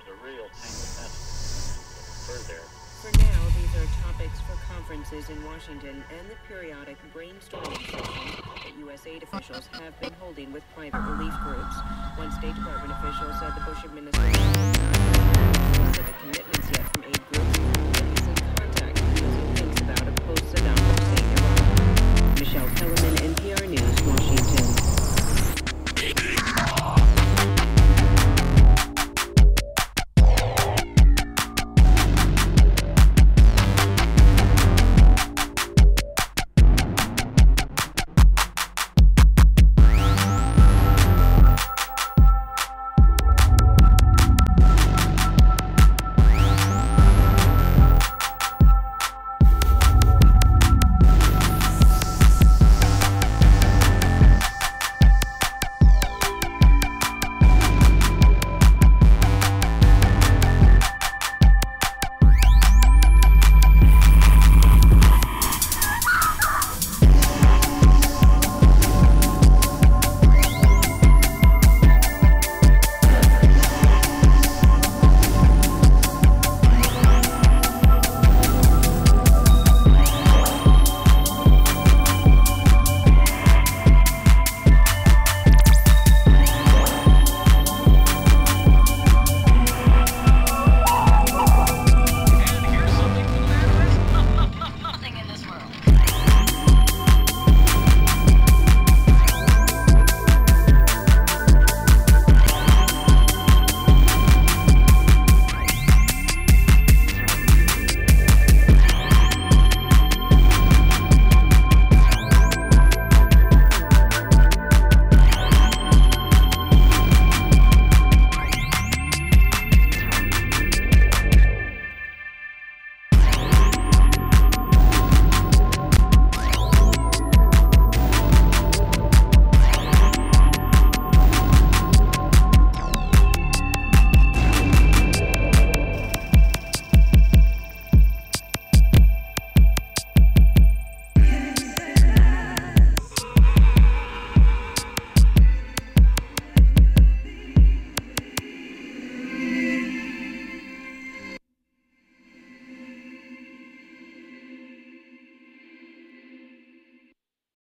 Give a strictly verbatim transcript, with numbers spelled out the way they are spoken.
a real tangled mess. Further. For now, these are topics for conferences in Washington and the periodic brainstorming sessions that U S aid officials have been holding with private relief groups. One State Department official said the Bush administration